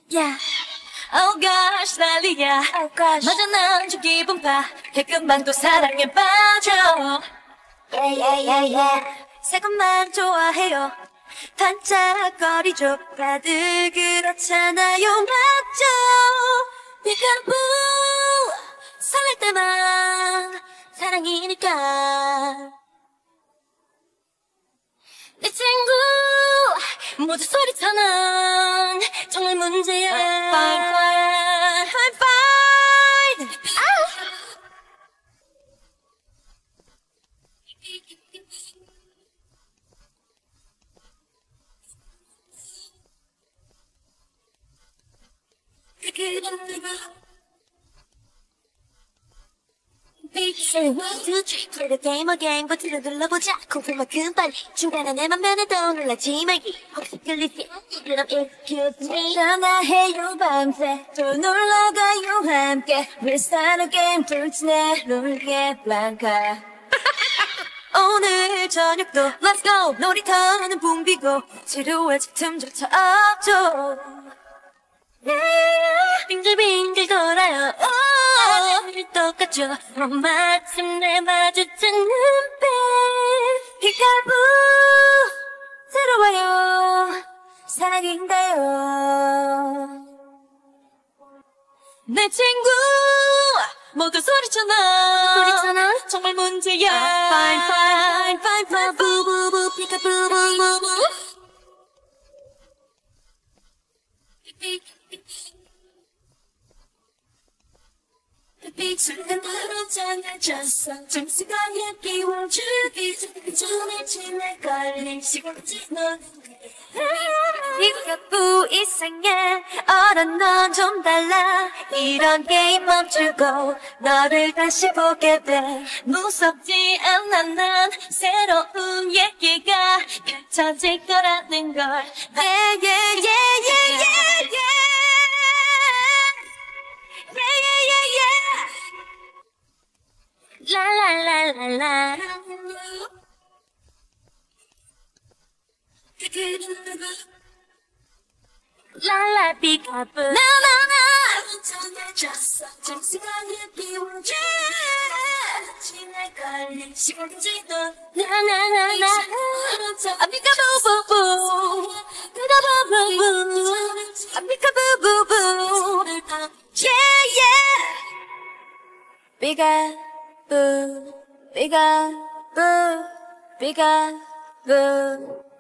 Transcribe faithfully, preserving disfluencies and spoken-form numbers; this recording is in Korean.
Yeah. Oh gosh 난리야. Oh gosh. 맞아 난 좀 기분파. 금방 또 사랑에 빠져. Yeah yeah yeah yeah. 새 것만 좋아해요. 반짝거리죠. 다들 그렇잖아요. 맞죠? 피카부 설렐 때만 사랑이니까. 내 친구 모두 소리쳐는 정말 문제야. Fine fine fine fine. 아! Say one, two, three, play the game again. 버튼을 눌러보자. 공포만큼 빨리. 중간에 내 맘에는 떠올라지 말기. 혹시 끌리지? 그럼 excuse me. 전화해요 밤새. 또 놀러가요 함께. We'll start a game. 불치네 룰게 블랑카. 오늘 저녁도 Let's go. 놀이터는 붐비고. 지루할 틈조차 없죠. 빙글빙글 돌아요. 늘 똑같죠. 마침내 마주친 눈빛. 피카부 새로워요. 사랑인가요? 내 친구 모두 소리쳐나. 소리쳐나. 정말 문제야. Fine fine fine fine 부부부 피카부 부부부. 빛은 바로 장난쳤어. 점수가에 비워주기 전에 지내 걸린 시간지 넌 이것도 이상해. 어른 넌 좀 달라. 이런 게임 멈추고 너를 다시 보게 돼. 무섭지 않아 난 새로운 얘기가 펼쳐질 거라는 걸. Yeah yeah yeah yeah yeah yeah. La la la la la. La la peekaboo. Na na na. Na na na na. A peekaboo boo boo. Peekaboo boo boo. A peekaboo boo boo. Yeah yeah. Peekaboo. Bigger, boo, bigger, boo.